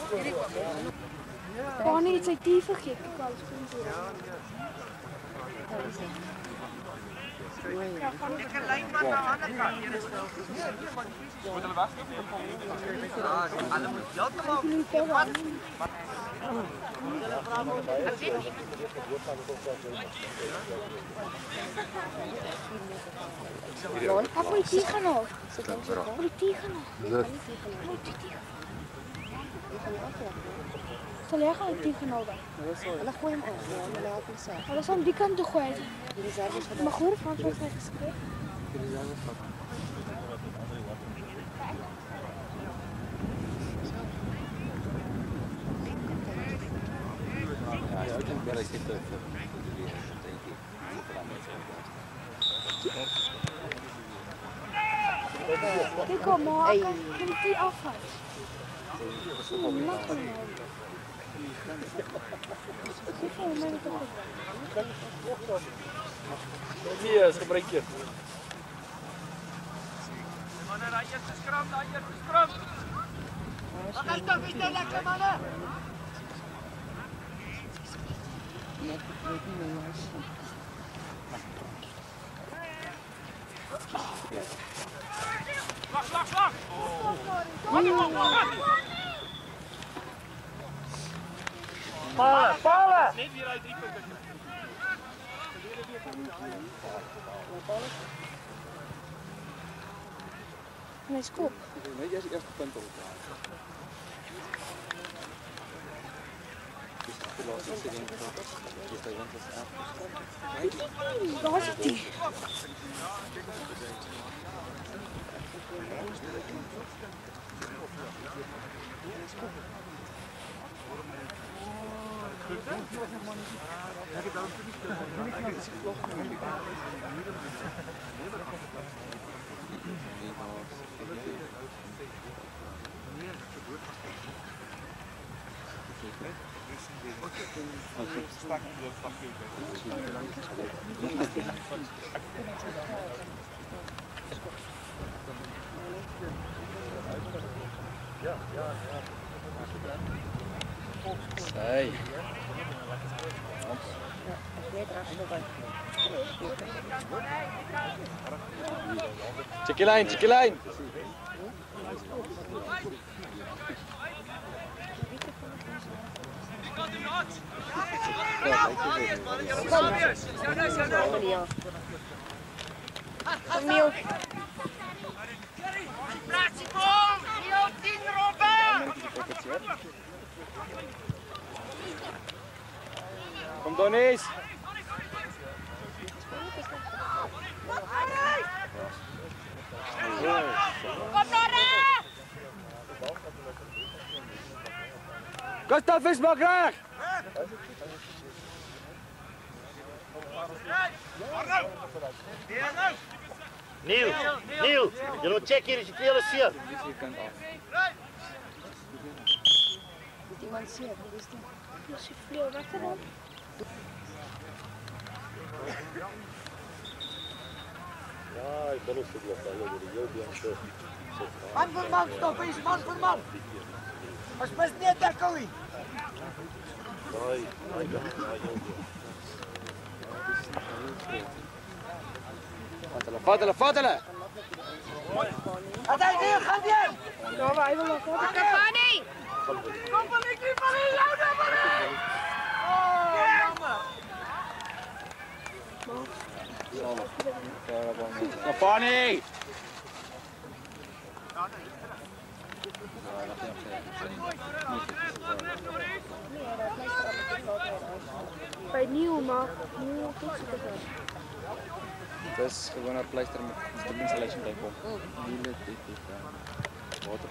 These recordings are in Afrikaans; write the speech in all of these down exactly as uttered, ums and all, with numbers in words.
Oh nee, sy die vergeet. Ek alles kom so. Ja, van die lyn maar na die ander kant. Jy is nou. Moet hulle wegstop? Ja, hulle moet heeltemal wat? Ek moet die gaan haal. Ek moet die gaan haal. Sal jy gaan die gaan haal dan? Hulle gooi hom af. Ja, hulle help hom self. Hulle sal die kant toe gooi. Die reserves wat mag hoor van wat hy geskryf. Die reserves van. Ja, ek dink baie sit vir vir die dink ek. Kyk kom maar, kan jy afhaal? Nee, is gebruik jy. Manne, daai eerste skram, daai eerste skram. Wat is dit, is dit lekker manne? Net weet nie hoe hy sê. Slag, slag, slag. Wat wat wat? Pale, pale. Net weer uit drie punte. Nee, skop. Nee, jy is die eerste punt op. Waar is die? Ja, ja, ja. Sy. Check die lyn, check die lyn. Neil. Kom Donis. Gustav is maar reg. Neil, Neil, jy moet check hier as jy veel seer. Dis hier kant af. Iemand seer, dis die. Dis die vleuel wat er dan. Ja, ek wil ook so bly oor die jou been so. Man vir man, stop eens, man vir man. Ons mis net dekkel nie. Daai, daai daai jou been. Vat hulle, vat hulle, vat hulle. Wat hy nie gaan doen. Ja, maar hy wil nog wat. Kafani. Kom van die kliep van die loude man. Oh, jammer. Kafani. By nieuw maar nieuw fiets te gaan. Dit is gewoon een pleister met een installation bij kom. Niet dit, dit, dit. Water.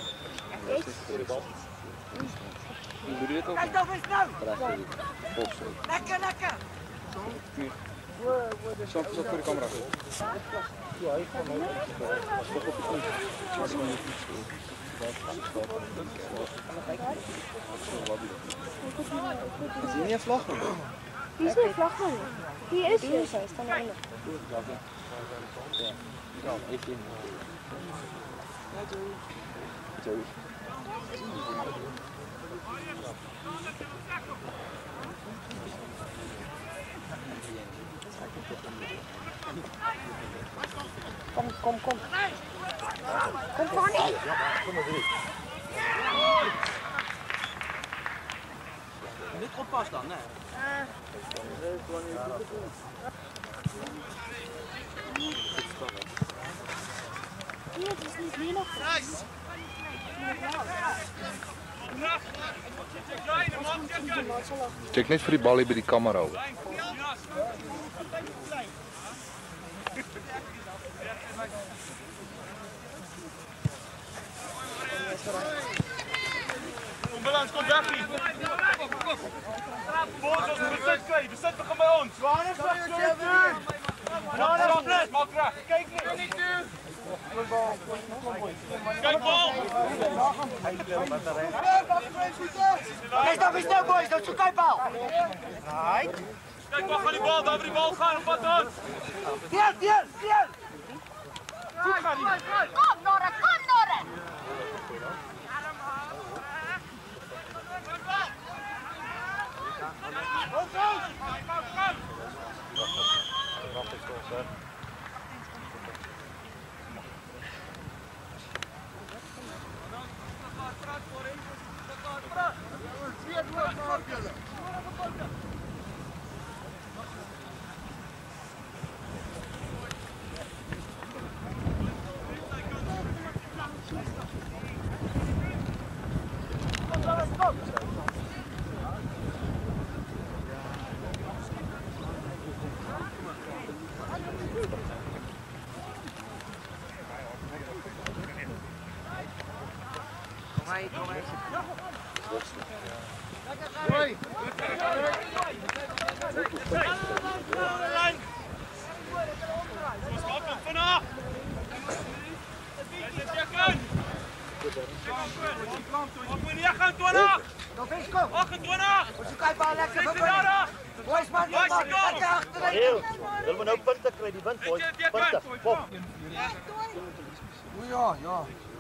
Hoe doe je dit ook? Kijk dan eens nou. Lekker, lekker. Zo, zo voor de camera. Ja, ik kan ook. Stop op de grond. Is hier niet een vlag? Hier is een vlag man. Hier is hier. Hij staat naar onder. Ja, ja, ik in. Joey. Joey. Kom, kom. Kom, Fanny. Kom maar drie. Niet oppas dan, hè? Nee, het is niet meer nog. Check net vir die bal hier by die kamera. Onbalans, kom weg hier. Boos, ons moet besit kry. Besit begin by ons. Johannes, wat sê jy? Johannes, maak reg. Kyk net. Kyk bal. Hey, stop, stop, boys. Don't you kyk bal. Right. Kyk, waar gaan die bal? Daar waar die bal gaan, op wat ons? Deel, deel, deel. Goed gaan die. Kom, Nora, kom, Nora. Wil we nou punte kry, die wind, boys. Punte, kom. O ja, ja.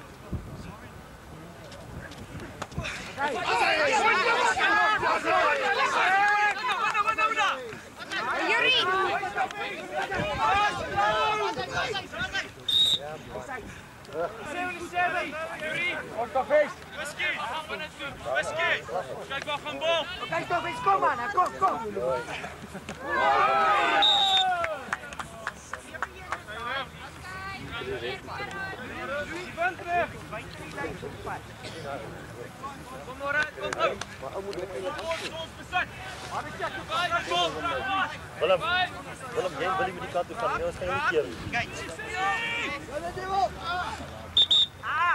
Yuri! Ons daar feest. Whisky, gaan we net doen. Whisky. Kyk waar gaan bal. Kyk toch eens, kom man, kom, kom. Kom maar uit, kom nou. Ons besit. Maar ek check die bal. Willem, Willem, jy wil nie met die kant toe gaan nie, ons gaan jou nie keer. Kyk. Hulle doen op. Ah.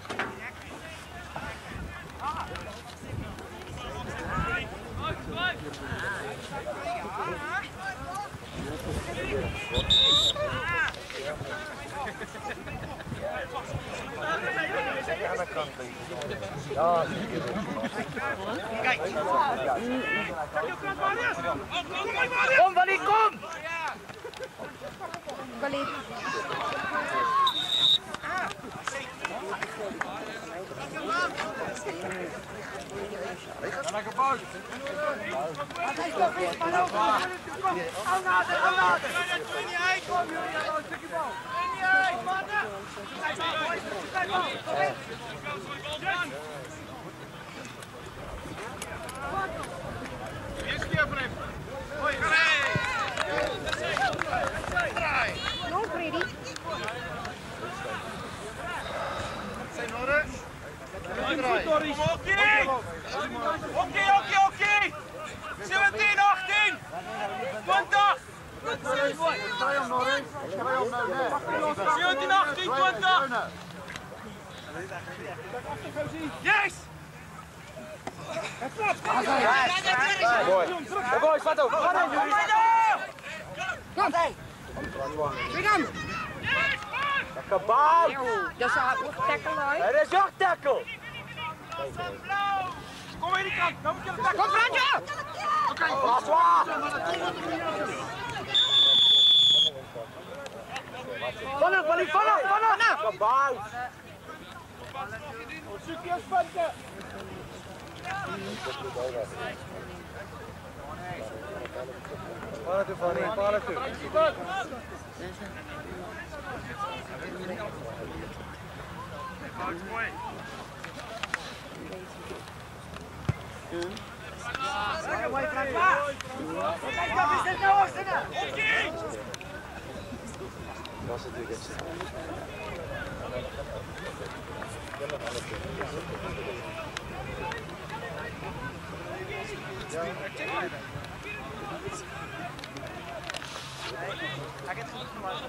Ja, Kom, Willie, kom. Willie. Lekker bal. Kyk toch eens, man. Hou nader, hou nader. Kom nie uit. Kom hier, ja, 'n stukkie bal. Kom nie uit, manne. Kyk bal, kyk bal. Kom in. Eerste keer vir hom. Hoi, kry. No, Freddy. Sy Norris. Oké. Oké, oké, oké. sewentien, agttien. twintig. sewentien, agttien, twintig. Yes! Boy. Hey boys, wat ook. Gaan nou, Yuri. Kom. Freedom. Lekker bal. Dis 'n hoog tackle daai. Dit is jou tackle. Kom hier die kant. Nou moet jy Kom, Franjo. Okay. Pas waar. Vanaf, Willie, vanaf, vanaf. Lekker bal. Soek jou punte. Paala toe van nie, paala toe. Was het weer dit? Ek het genoeg gemaak.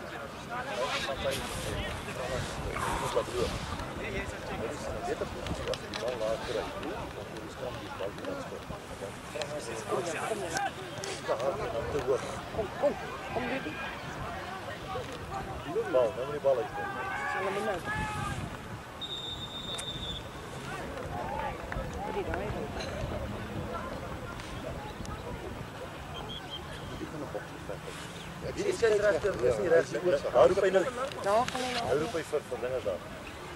Kom, kom, kom jullie. Die bal, nou moet die bal uit. Zal hem nou. Wat die daar? Hier is geen regter, dis nie reg nie. Hou roep hy nou. Daar gaan hy nou. Hou roep hy vir vir dinge daar.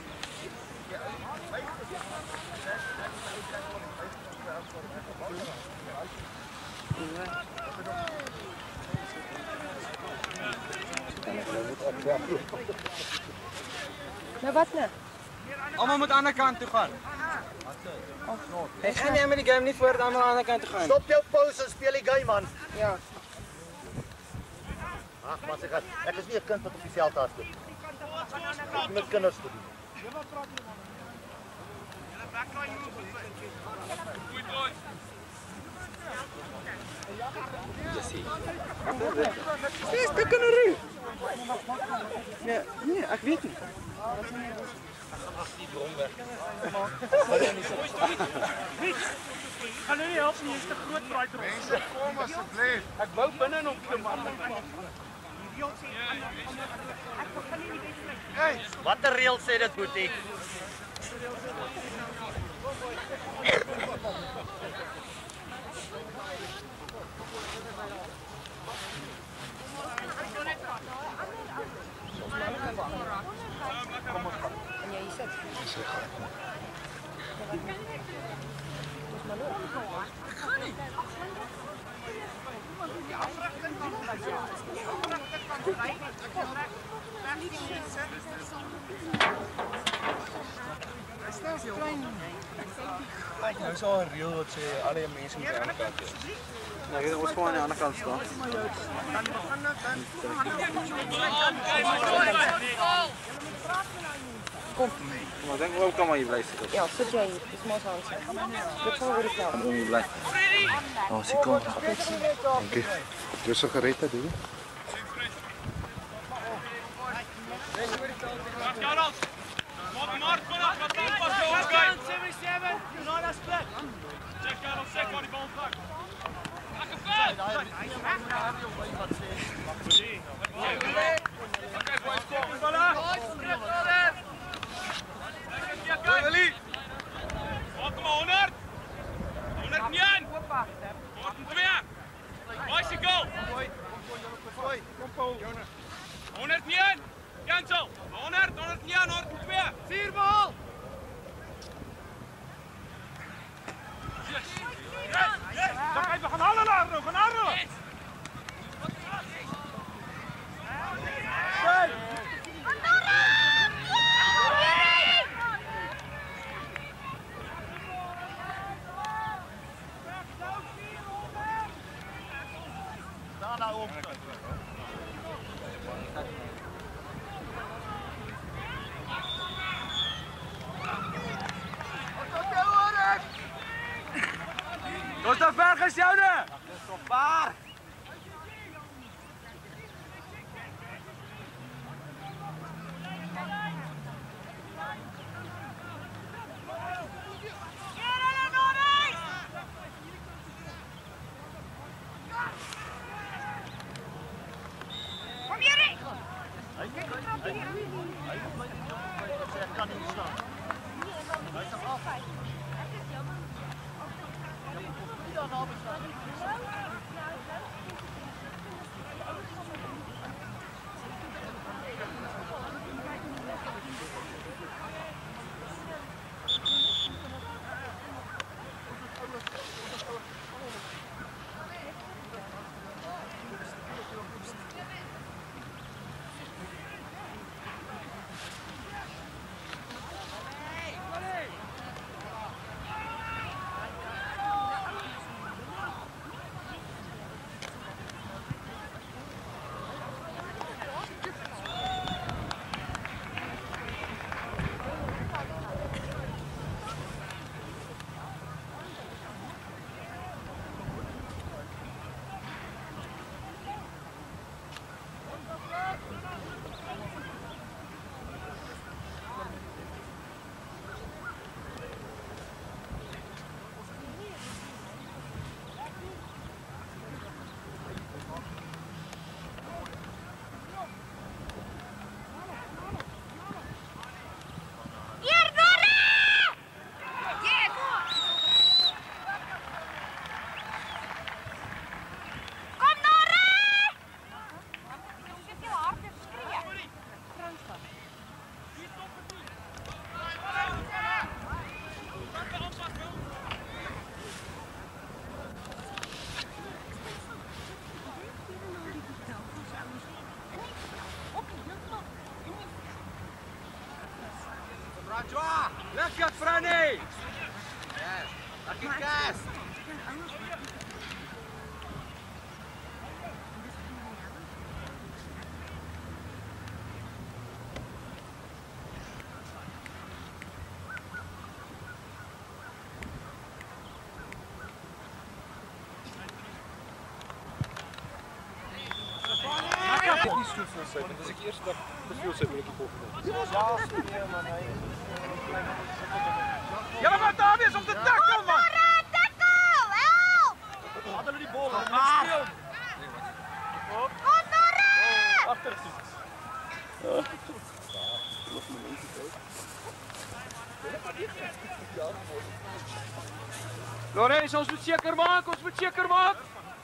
Nou wat nou? Almal moet aan die ander kant toe gaan. Ek gaan nie met die game nie voor dan aan die ander kant toe gaan. Stop jou pause en speel die game man. Ja. Ag, maar ek ek is nie 'n kind wat op die veld hardloop. Ek het met kinders te doen. Dis te kinderie. Nee, nee, ek weet nie. Gaan nou nie help nie, jy's te groot vir daai drop. Mense, kom asseblief. Ek wou binne nog te man. Hey, Watter reël sê dit, Boetie? En jy sit. Dis maar loop. Ek gaan nie. Kyk, nou is al 'n reël wat sê alle mense moet aan die ander kant wees. Nou, ek ons gewoon aan die ander kant staan. Kom. Maar ek dink ook kan maar hier bly sit. Ja, sit jy hier. Dis mos aan sy. Dit sal oor die veld. Kom hier bly. Oh, sy kom. Dankie. Jy is so gered, hè, Davie? honderdeen, cancel. honderd, honderdeen, honderdtwee. Vier bal. Yes. Yes. Yes. Kijk, we gaan alle naar nou, gaan alle. Yes. Hey. Daar nou op. Gustav Berg is joune! Gustav Berg! Kom hier! Hy kyk hy hy hy sê ek kan nie staan. Hy is af. Ek is jammer. Ja, nou bestaan. Joa! Lekker, Franny! Lekker kast! Die stoel vol sy, want as ek eers dag te veel sy wil ek die volgende. Julle moet daar wees om te tackle, man! Tackle! Help! Laat hulle die bal aan speel. Kondore! Agter soek. Lorenz, ons moet seker maak, ons moet seker maak.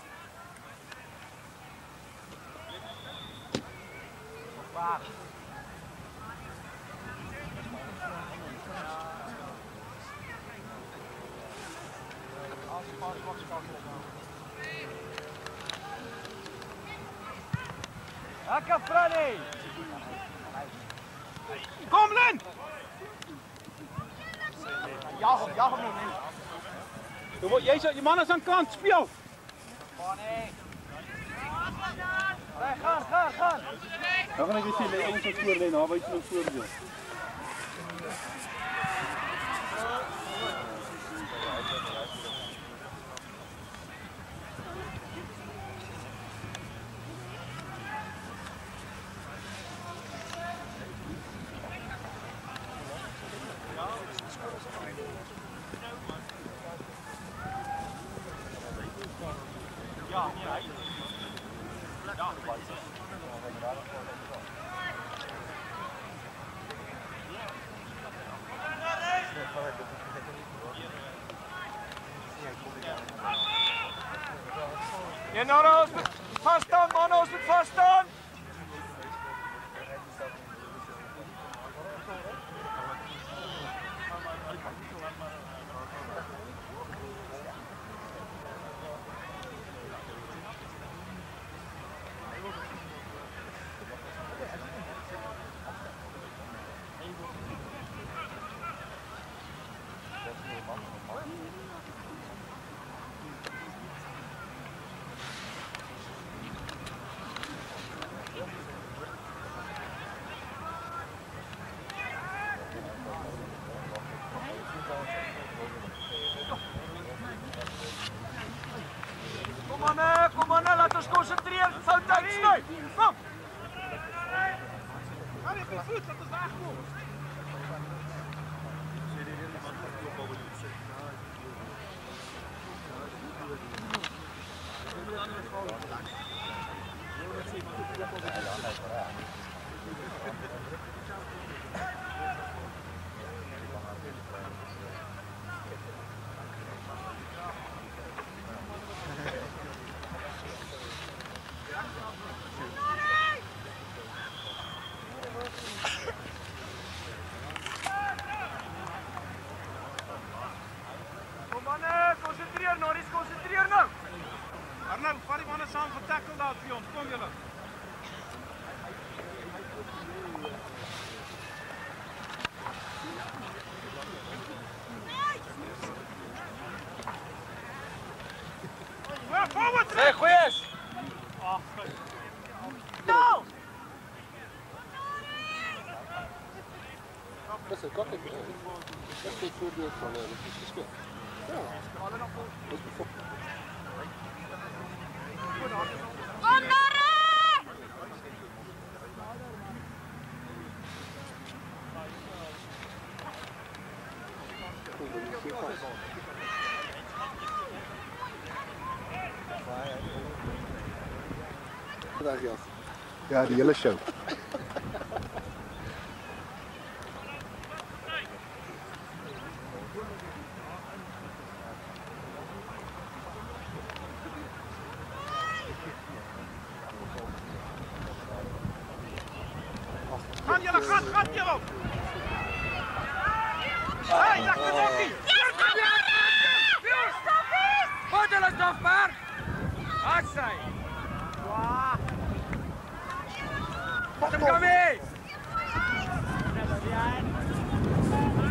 Lekker, Franny! Kom, Lin! Jag hom, jag hom nou nie. Jy jy man is aan kant speel. Hey, gaan, gaan, gaan. Dan gaan ek net sê lê ons op voor lê naby sy voordeel. Ja, ja. Ja, nou, ons moet vaststaan, man, ons moet vaststaan. Kom aan, kom aan, laat ons konsentreer. Fout uitsny. Kom. Gaan nie goed, laat ons wegkom. Konsentreer, Norris, konsentreer nou. Arnold, vat die manne saam vir tackle daar vir ons. Kom julle. Forward! Nee, goeies. Ag, goed. Nou! Dis 'n kakkie. Dis die voordeel van hulle is gespeel. Ja. Dis befoek. Kondore! Ja, die hele show. Gaan julle, gaan, gaan julle. Hey, lekker dokkie. Wat hulle stop maar. Atsai. Wow. Wat kom mee?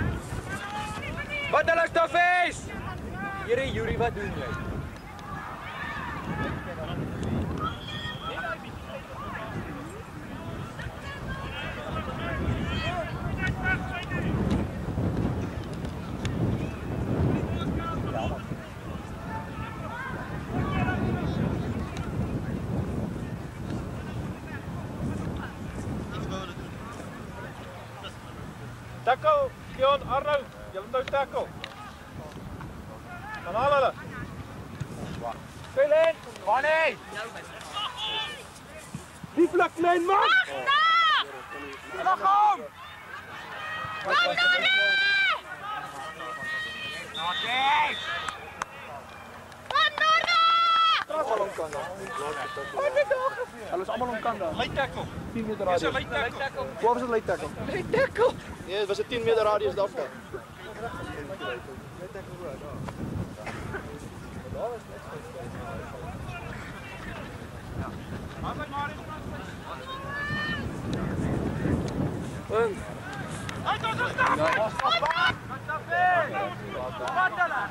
Stoffies! Here Yuri, wat doen jy? Tackle, Keon, Arno, jy moet nou tackle. Dan haal hulle. Speel in! Wanneer? Die vlak klein man! Lag hom! Kom Dani! Okay! Kom Norda! Almal om kan. Hulle is almal om kan daar. Lei tackle. tien meter Dis 'n radius. lei tackle. Waar was dit lei tackle? Lei tackle. Nee, dit was 'n tien meter radius daarvan. Punt. Uit ons staan! Wat hulle?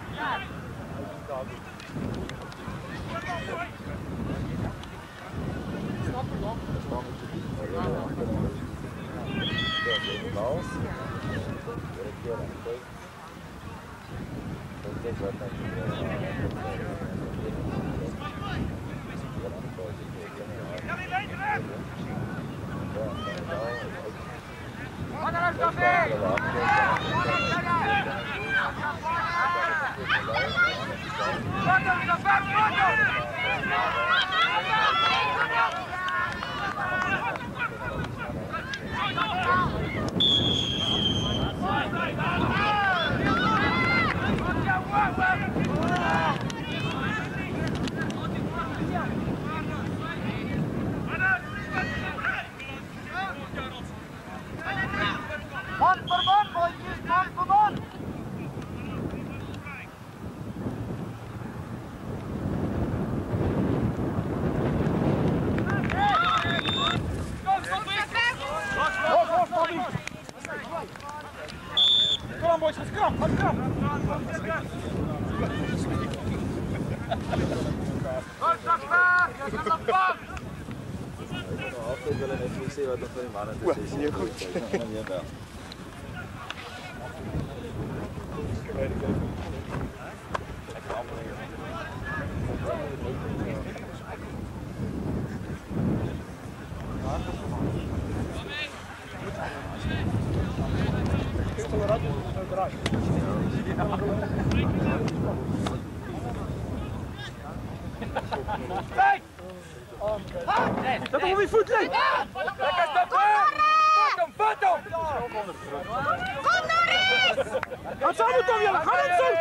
Wat hulle Stoffies! Wat hulle Man vir man, boetjies, man vir man. Kom boys, let's go. Let's go. Kom Stoffies, jy gaan op pad. Altyd wil net nie sê wat ons van die manne te sê. Nee, goed. Nee, wel. Kijk! Dat op die voet lê. Lekker Stoffies! Vat hom, vat hom! Kom Norris! Gaan saam met hom julle, gaan net so.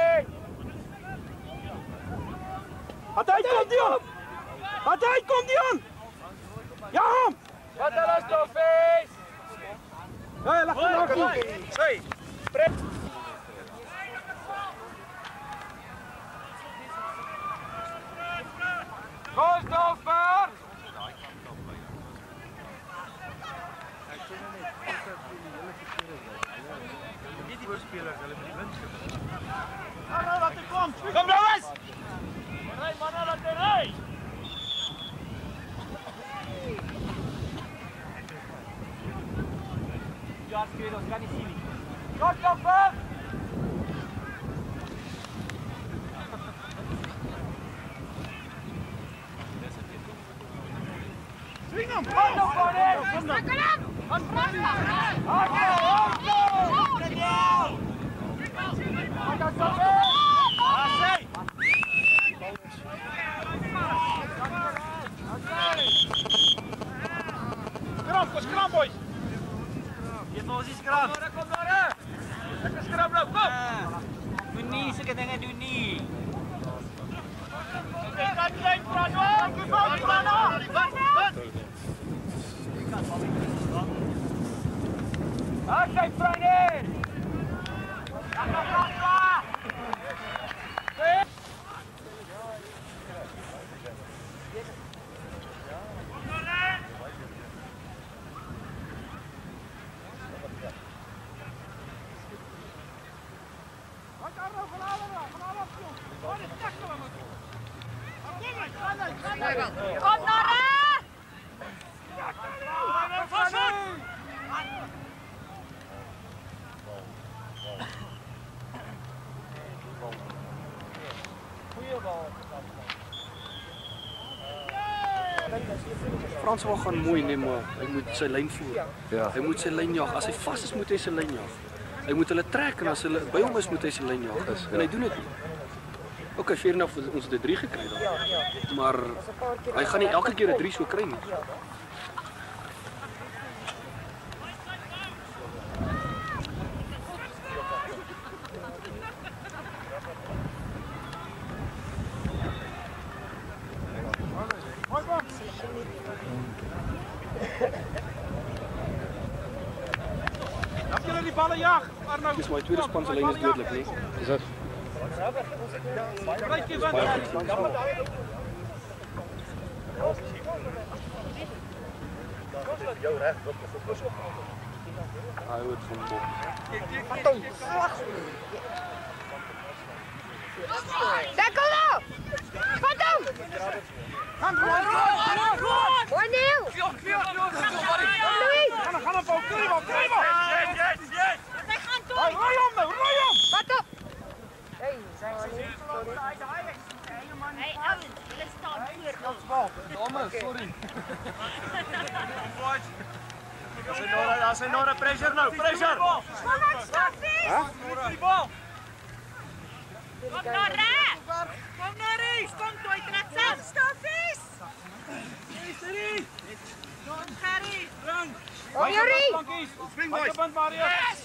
Wat hy kom Dion. Wat hy kom Dion. Ja hom. Wat hulle Stoffies! Ja, lag hom nog. Hey! Pret! Kom Stoffies! Kom Louis. Ry manne, laat hy ry! Ja, skielik, ons kan nie sien nie. Kom Stoffies! Swing hom. Kom nou, Bonnie! Kom aan! Ons vras daar. Okay, op nou! Kom Stoffies! Asai. Skram, skram boys. Jy moet ons skram. Kom daar. Lekker skram nou, kom. Doen nie sulke dinge doen nie. Ek kan klein praat hoor. Ek wou nie praat nou. Wat? Wat? Okay, Friday. Lekker praat maar. Wat kan nou geladen? Kom Nora! Frans wil gaan mooi nee, maar hy moet sy lyn voer. Ja. Hy moet sy lyn jag. As hy vas is, moet hy sy lyn jag. Hy moet hulle trek en as hulle by hom is, moet hy sy lyn jag. Is, en hy ja. doen dit nie. Ok, fair enough, ons het 'n drie gekry dan. Maar hy gaan nie elke keer 'n drie so kry nie. Laat julle die balle jag, Arnou. Dis my tweede span se lyn is dodelik, nee. Is dit? Rykie win. Jou reg, Hy hoort van Bob. Tackle nou! Vat hom! Gaan rond, rond, rond. Mooi Neil! Vlug, vlug, vlug. Louis! Gaan gaan op, kry hom, kry hom. Yes, yes, yes. Hy gaan toe! Ry hom nou, ry hom. Vat op! Hey, sorry. Hey, ouens, julle staan voor. Damme, sorry. Daar's 'n Nora, daar's 'n Nora pressure nou, pressure. Kom aan, Staffie! Hæ? Die bal. Kom Nora! Kom Noris, kom toe, hy trek saam. Staffies! Hey, Kom Gerry! Rang. Kom Yuri! Spring boys. Kom Marius.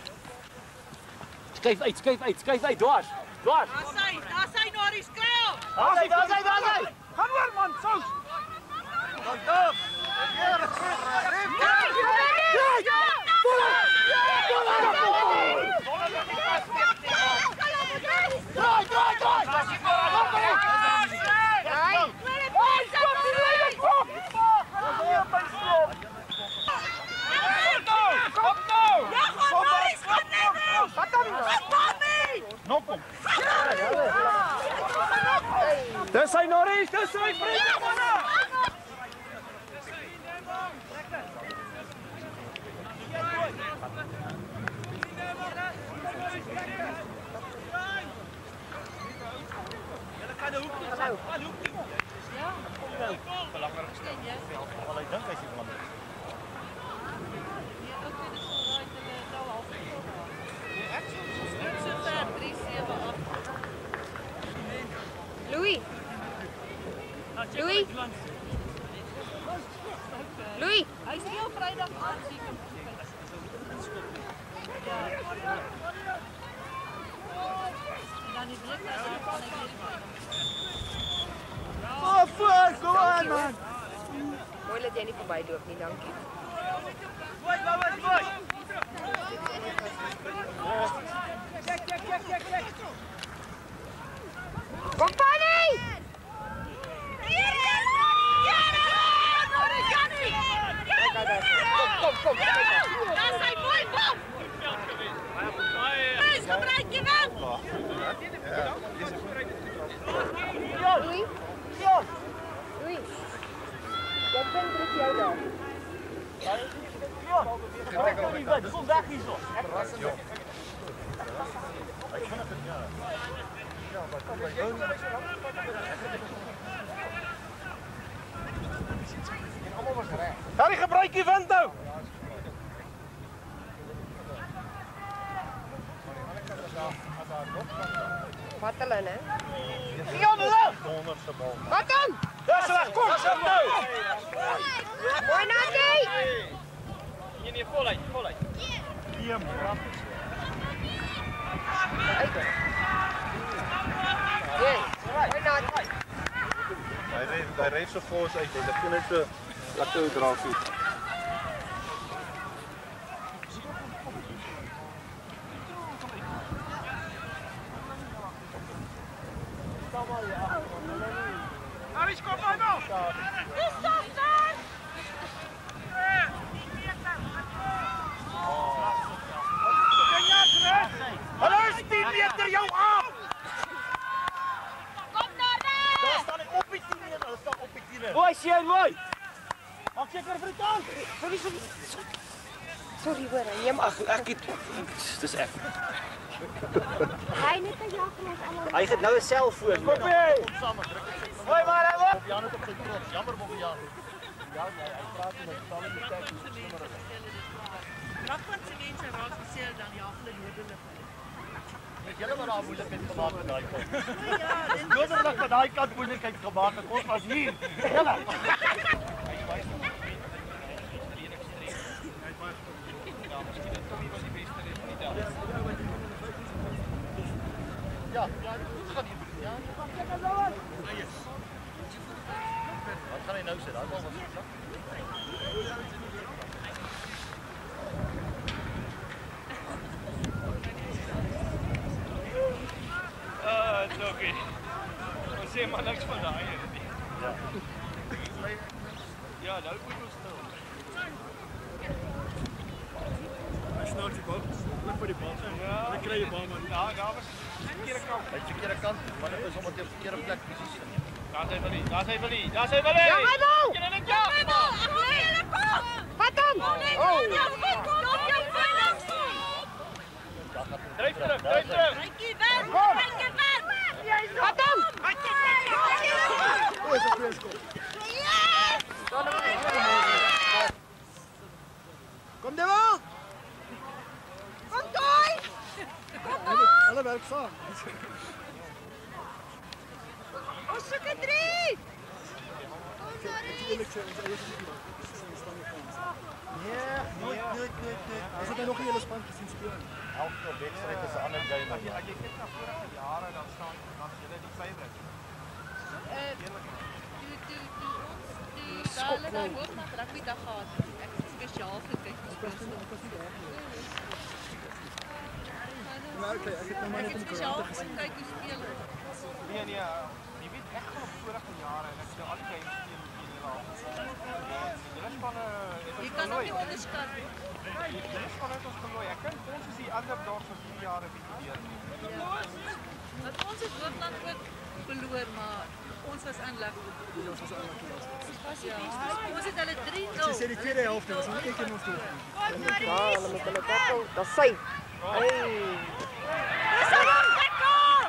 Skuif uit, skuif uit, skuif uit, dwars. Dwars. Daar's hy, daar's hy Noris, kry hom! Daar's hy, daar's hy, daar's hy. Gaan oor man, sous. Kom toe. Draai, draai, draai. Kom nou. Nok hom. Dis hy Norris, dis hy vriende manne. Julle kan 'n hoek toe. Kan 'n hoek toe. Ja. Belangrik gestel. Al hy dink hy's die man. Louis! Louis! Louis! Hy speel Vrydag aan seker. Ja. Dan die week dan kan hy weer. Oh, voor, kom aan man. Mooi dat jy nie verbyloop nie, dankie. Gooi, gooi, gooi. Check, check, check, check, check. Kom Fanny! Kom, kom, kom. Daar sy mooi bal. Dis gebruik jy wel. Louis. Louis. Jy kan druk jou daar. Kom weg hierso. Harry, gebruik die wind nou. Wat hulle, né? Jan, hulle. Wat dan? Dis reg, kom, sit nou. Mooi Natie. Nee, nee, voluit, voluit. Eem. Hey, mooi Natie. Hy ry hy ry so fors uit. Hy begin net so laat ou dra voet. Harry, kom nou nou. Dis stop daar. Hulle is tien meter jou af. Kom daar. Daar staan ek op die tien meter, hulle staan op Mooi seun, mooi. Maak seker vir die kant. Sorry, sorry. Sorry hoor, neem af. Ek het dis ek. Hy net 'n jag ons almal. Hy het nou 'n selfoon. Koppie! Samen druk ek sy. Hoi maar, hou. Jan het op sy trots. Jammer Bob Jan. Ja, hy praat met talle met tyd hoe slimmer is. Rakpanse mense raak geseer dan ja, hulle nodelik. Met julle maar daar moeilikheid gemaak met daai kant. Ja, dit Noodwendig met daai kant moeilikheid gemaak het ons was hier. Julle. Ja, ja, dit gaan hier. Ja, wat gaan hy nou sê? Daai bal was geslag. Ah, it's okay. Ons sê maar niks van daai ene nie. Ja. Ja, nou moet ons stil. Hy snaak die bal. Net vir die bal. Ja. Hy kry die bal maar. Ja, daar was 'n verkeerde kant. Hy het verkeerde kant, maar dit is omdat hy op die verkeerde plek presies is. Daar sy Willie, daar sy Willie, daar sy Willie. Ja, my bal! Jy net ja. Vat hom! Dryf terug, dryf terug. Rykie wen. Rykie wen. Vat hom! Dis 'n goeie skop. Kom daar wel. Kom toe. Alle werk saam. Ons soek 'n drie. Nee, nooit, nooit, nooit, nooit. Ons het nog nie hele span gesien speel nie. Elke wedstryd is 'n ander game. As jy as jy kyk na vorige jare dan staan dan is julle die favourite. Eh, toe toe toe ons toe hulle daar hoop na rugby dag gehad. Ek het spesiaal gekyk. Maar okay, ek het nou maar net in die koerante gesien. Kyk hoe speel hulle. Nee nee, jy weet ek gaan op vorige jare en ek sê al die games teen teen hulle al. Julle spanne het Jy ons kan hom genooi. nie onderskat nie. Julle spanne het ons genooi. Ek dink ons is die underdogs van hierdie jare bietjie deur. Want ons het Hoogland ook verloor, maar ons was unlucky. Ons was unlucky last. Ja, ons het hulle drie Sy nul. sê die tweede helfte was net een keer ons doel. Ja, hulle met hulle tackle. Dis sy. Hey. Dis hom, tackle!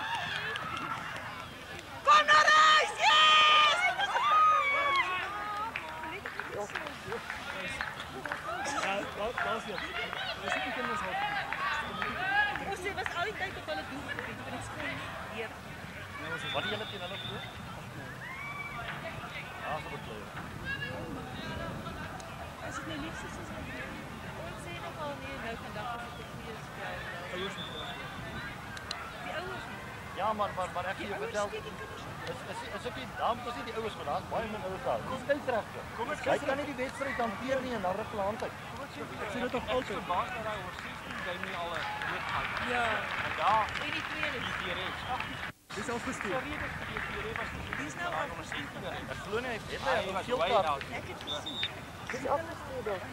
Kom na huis! Yes! Ja, wat was dit? Dis nie kan ons help. Ons sê was al die tyd op hulle doel gebied, maar dit skoon weer. Wat die julle teen hulle bedoel? Ah, so bedoel. As dit nou liefs is, is dit ons sê nog al nee, nou vandag is dit 'n goeie spel. Die ouers nie. Ja, maar maar maar ek het jou vertel. Is is is ook nie dan is nie die ouers van daar, baie min ouers daar. Dis skeieregter. Kom ons kyk kan nie die wedstryd hanteer nie en dan ruk hulle hand uit. Ek sien dit tog altyd. Verbaas dat hy oor sestig game nie al 'n week gehad. Ja. En daar En die tweede. die D R S. Dis al gestuur. Die rede vir die D R S was die Dis nou al gesien. Ek glo nie hy het Hy hy het was veel way kaart. out. Ek het gesien. Dis afgestuur daar.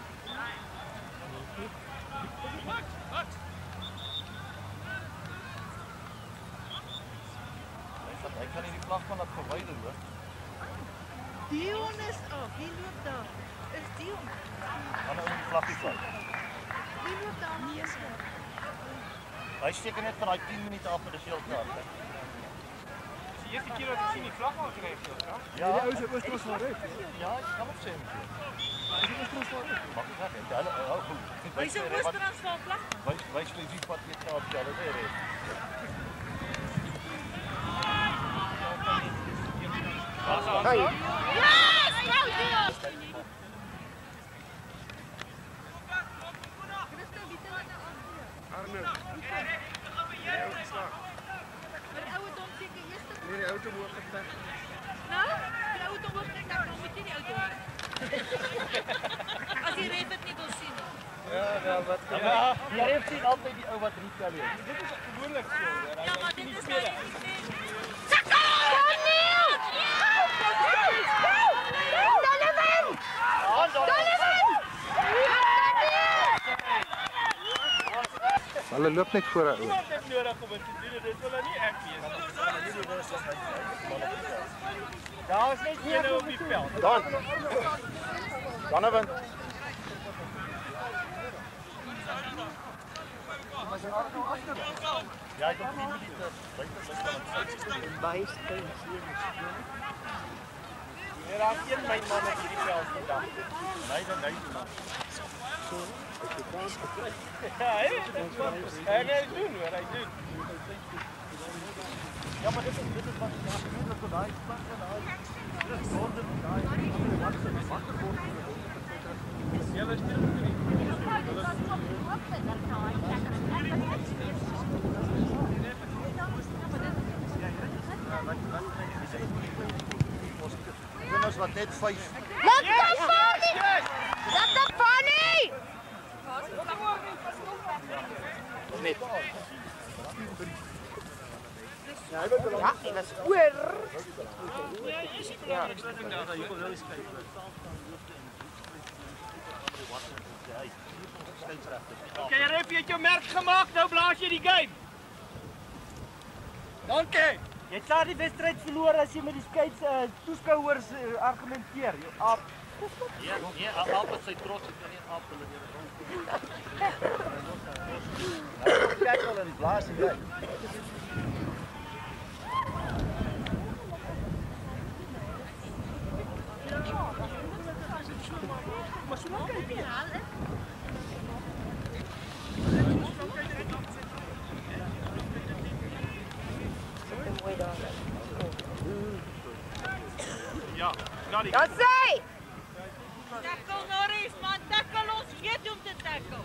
Hy kan nie die vlag van dat verwyder hoor. Dion is af. Wie loop daar? Is Dion? Dan nou die vlag die vlag. Wie loop daar? Nee, is hy. Hy steek net van daai tien minute af met 'n geel kaart. Dis die eerste keer wat ek sien die vlag al kry het, ja. Ja, die ouens het oorspronklik van red. Ja, ek kan op sê. Hy het oorspronklik van red. Mag ek sê, hulle hou goed. Hy se Oostertransvaal plag. Wys wys vir die pad net op hulle weer red. Hey. Yes! Go Dion! Christo, wie het hulle afgee? Arne. Maar die ouer dom seker eerste. Nee, die auto moet getrek. Nou, die ouer dom word ek dan moet jy die ouer dom. As jy red dit nie wil sien nie. Ja, ja, wat? Ja, jy het sien altyd die ou wat retail is. Dit is gewoonlik so, ja. Ja, maar dit is my Hulle loop net voor haar oor. Wat het nodig om dit te doen? Dit wil nou nie ek wees. Ja, Daar is net een op die veld. Dan. Donovan. Ja, ik heb tien minuten. Baie skyn sien. Er raak een my man op hierdie veld vandag. Nee, dan nee man. Ja, hy hy hy doen hoor, hy doen. Ja, maar dit is dit is wat ja, gemeente tot daai span en daai. Dis wonder daai wat wat word. Ja, wat is dit? Kinders wat net vyf. Laat dit funny! Laat dit funny! Net. Ja, hy was oor. Ja. Okay, ref, jy het jou merk gemaak, nou blaas jy die game. Dankie. Jy het daar die wedstryd verloor as jy met die skeids uh, toeskouers uh, argumenteer. Jy aap. Ja, nee, aap het sy trots, ek kan nie aap hulle nie. Kyk al in blaas en jy. Maar so maak jy nie. Ja, nou die. Dat sê! Tackle Norris, man, tackle ons, weet om te tackle.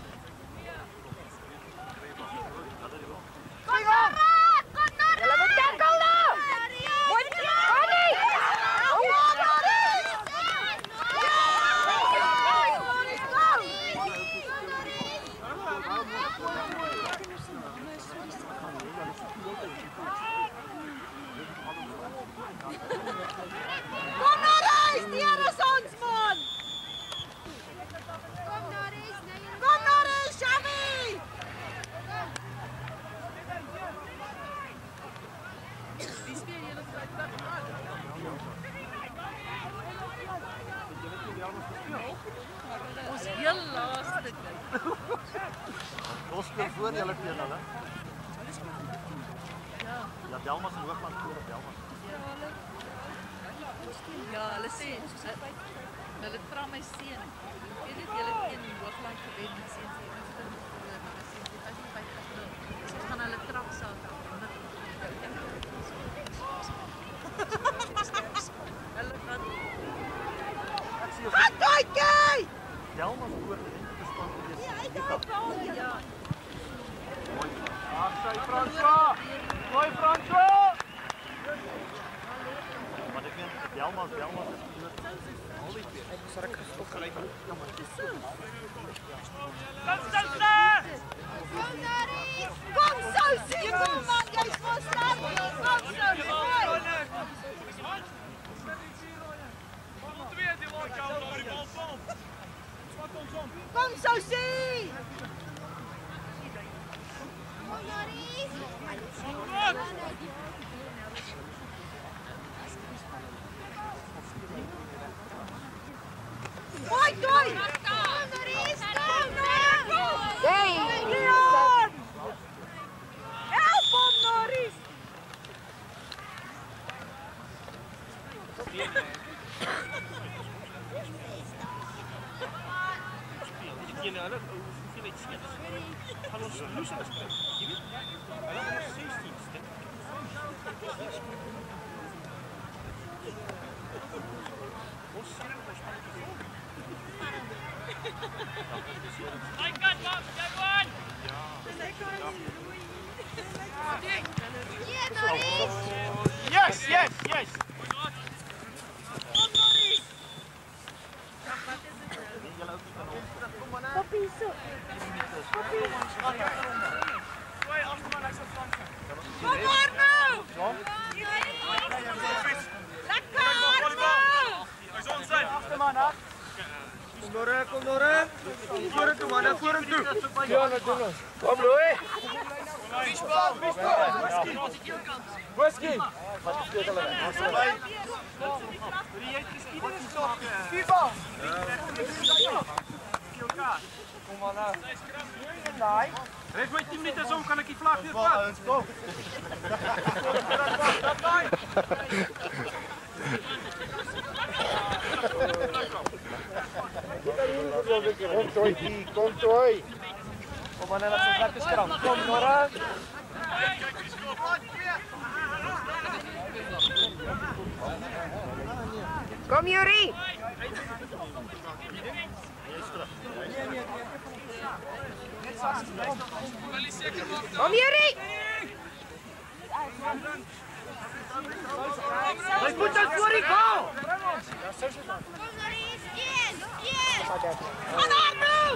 Kom Norris! Kom Norris! Julle moet tackle nou! Moet funny! Kom Norris! Kom Norris, hier is ons man! Kom Norris, kom Norris, Xavi! Wie speel julle Vrydag aan? Ons heel laaste kyk. Ons speel voor julle teen hulle. Ja, Delmas en Hoogland voor op Delmas. Ja, hulle Ja, hulle sê hulle vra my seun. Ek weet net julle het een Hoogland gewen en seun sê ons het verloor, maar seun sê as jy vyftig nul. So ons gaan hulle trap Saterdag. Hulle gaan Wat daai? Delmas voor die span gewees. Ja, hy het al ja. Ag, sy François. Mooi François. Maar ek weet Delmas, Delmas is groot. Al die twee. Ek was ruk geskok. Kom staan staan. Kom Norris! Kom Sousie, kom man, jy's mos sterk. Kom Sousie, mooi! Kom Sousie! Kom Norris! Mooi, mooi! Kom Norris, kom Norris! Hey! Leon! Help hom Norris! Jy hulle hoeveel het seën. Gaan ons loose speel. Jy weet? Hulle het sestien stuk. Ons sien ons I got one, get one. Ja. Yes, yes, yes. Papi so. Papi. Gooi agterman hy's op flank. Kom maar nou. Lekker nou. Hy's ons sy. Agterman af. Kom Lore, kom Lore. Vorentoe man, vorentoe. Ja, nou doen ons. Kom Louis. Whisky. FIFA. Kom maar nou. Nee. Ref my tien minute om kan ek die vlag weer vat. Kom toe, kom toe. Kom maar net op so lekker skram. Kom Nora. Kom Yuri. Kom Yuri. Hy moet dit voor die goal. Gaan daar nou!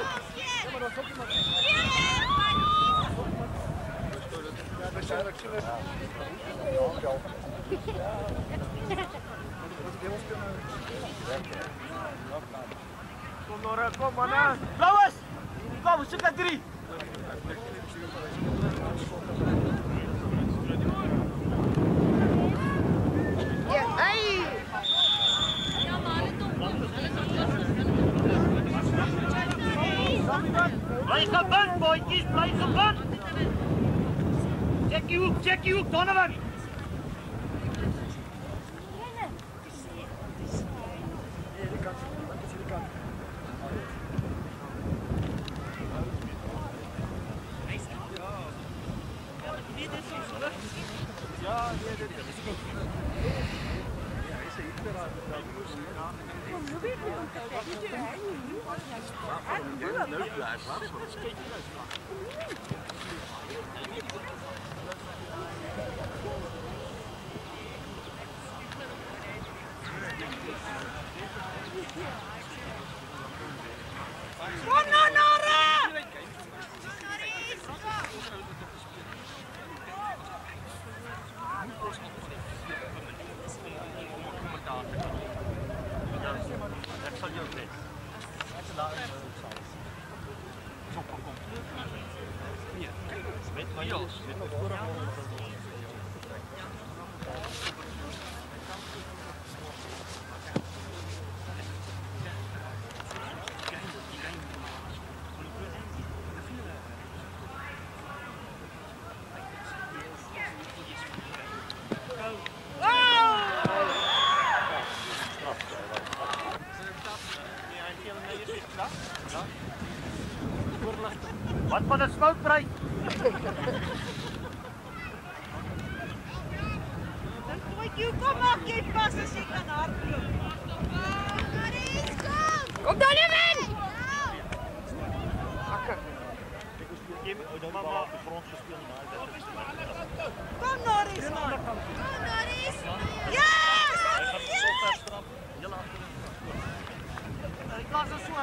Kom Nora, kom maar nou. Blauwes. Kom, soek dat drie. Ja, hey. Bly gebind, boetjies, bly gebind. Check die hoek, check die hoek, Donovan. Wat van 'n smoutbreek? Jy kom maak jy pas as jy kan hardloop. Kom Donovan. Mama op die grond gespeel daai dit. Kom Norris man. Kom Norris. Ja! Heel agter. Ek klas so swak.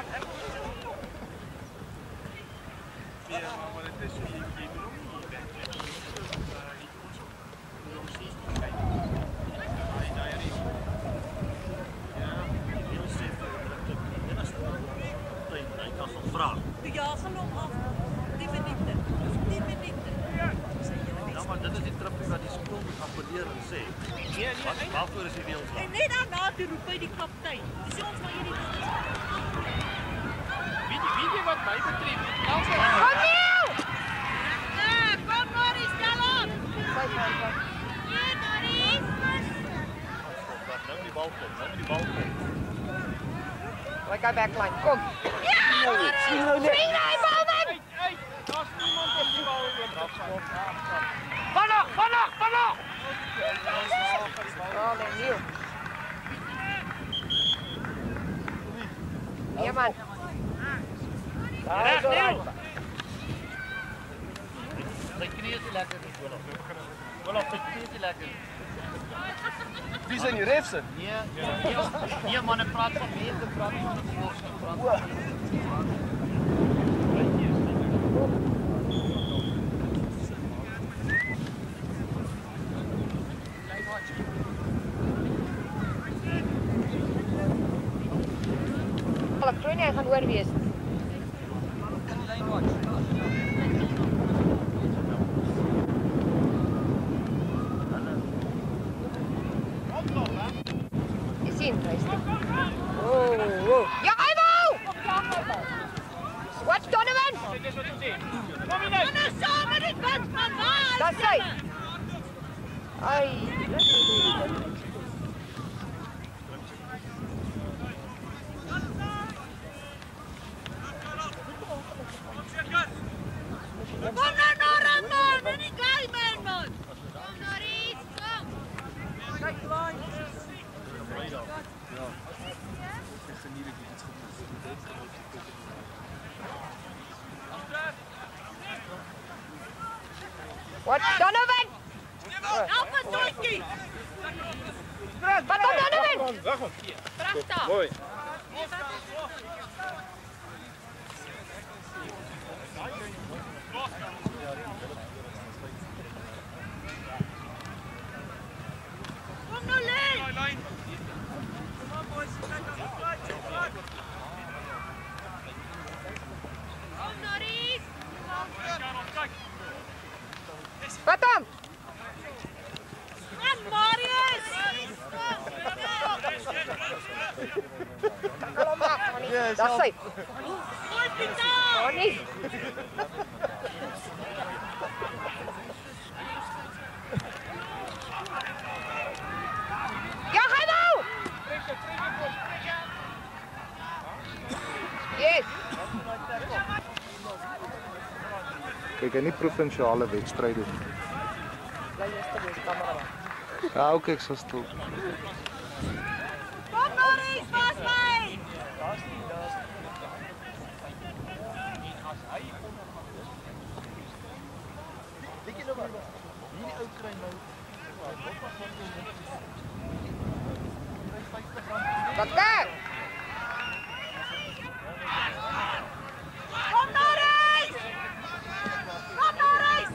Ja, maar dit is jy jy bedoel nie dat Die jaag hom af. Die minute. Die minute. Ja, maar dit is die trippie wat die skool moet appeleer en sê. nee, Wat waarvoor is die reëls? En net daarna toe roep hy die kaptein. Dis ons maar hierdie Wie die wie wat my betref. Kom Neil. Ja, kom Norris, stel op. Ja, Norris. Nou die bal kom, nou die bal kom. Like I backline. Kom. Ja! Bring my bal man. Hey, daar's niemand op die bal weer. Vanaf, vanaf, vanaf. Oh, nee, Neil. Ja man. Reg Neil. Sy knie is lekker nie, Willem. Willem, sy knie is lekker. Wie zijn die refsen? Nee, nee, nee man, ek praat van mense, praat van die volks, praat van Ek glo nie hy gaan oor wees. sien, luister. Oh, oh. Ja, hy wou! Watch Donovan! Kom hier nou! Nou saam met die punt, man, waar? Dis hy. Ai. Kom nou, Nora, man! In die guy, man, man! Kom, Noris, kom! Kyk lank. Watch Donovan! Help us, Doinkie! Wat op Donovan? Weg hom. Pragtig! Mooi. Kom nou, Len! Kom, Noris! Wat hom? Kom, Marius! Tackle hom af, Connie. Dis hy. Gooi, Pieter! Connie. Ja, hy wou! Yes. Kyk, in die provinsiale wedstryde. Bly jy stil, dis kamera. Ja, ook ek sal stil. Kom, Noris, pas my! Wat daar? Kom, Noris! Kom, Noris!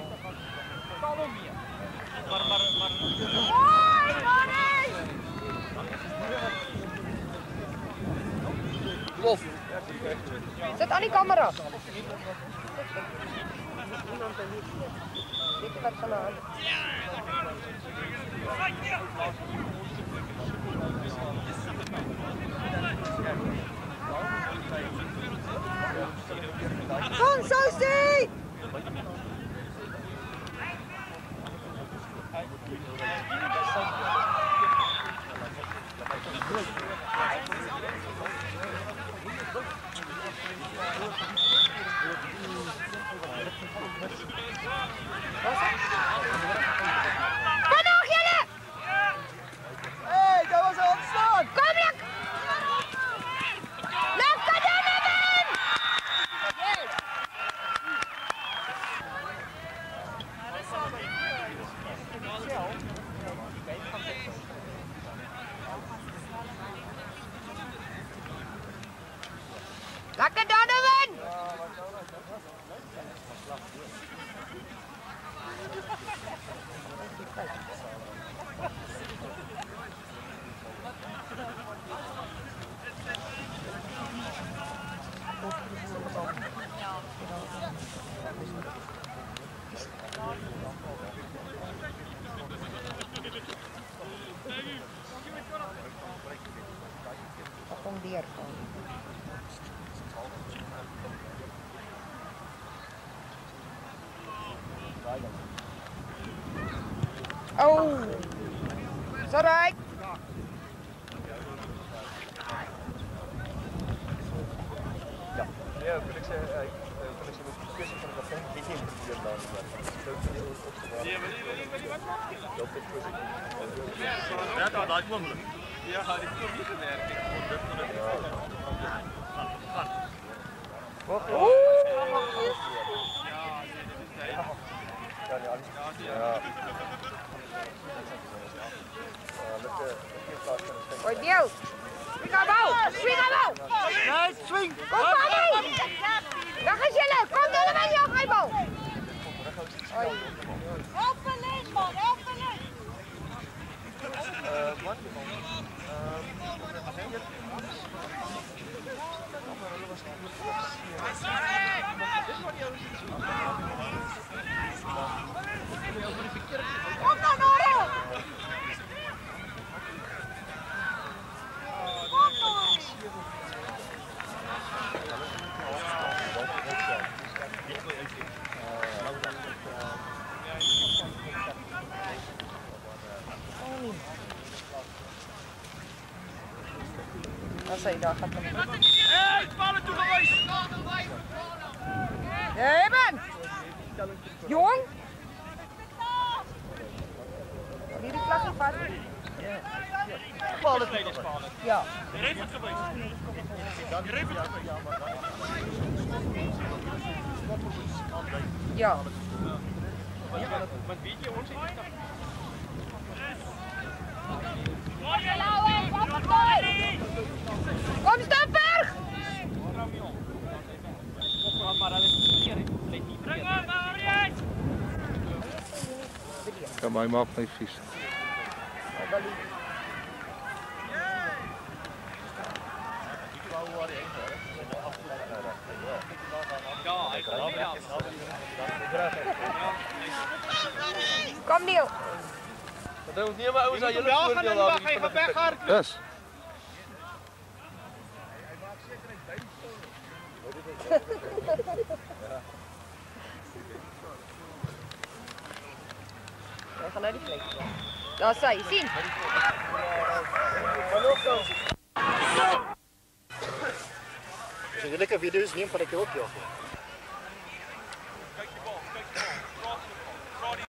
Hoi, Noris! Wolf. Sit aan die kamera. Weet jy wat van haar? Kom, Sosie! Kom nog, julle! Hey, daar was 'n ontstaan. Kom, Lek! Lek, kan jy nou wen? Lekker Donovan! Wat kom weer van? Oh, is that right? Ja, ja, wil ek sê ek wil ek sê met die kwessie van die begin het nie probeer daar nie. Sou vir die opgewaar. Nee, maar nie, weet jy wat maak jy? Dat het kwessie. Ja, daar daai oomblik. Ja, dit kom nie gewerk nie. Dit moet dit. Wag. Oeh! Ja, nee, alles. Ja. Lekker, lekker plaas kan ons. Oi, Biel! Swing aan bal! Swing aan bal! Nice swing. Kom, Fanny! Dag is julle! Kom, Donovan, jou hy bal! Oi. Help me, Len, man! Help me, Len! Uh, wat? Uh, as jy Kom nou, Nora! As hy daar gaan kom. Hey, bal toe gewys. Hey man. Jong. Hierdie vlak vat. Bal het nie gespaal. Ja. Die red het gewys. Dan red het gewys. Ja. Want weet jy ons het nie Kom Stapper! Ja, maar hy maak my vies. Kom Neil. Dat ons nie maar ouens aan julle Ja, voordeel gaan daar. hy gaan weghard. Dis. Hy gaan nou die plek. Daar sy, sien. As jy lekker video's neem, van ek jou ook ja.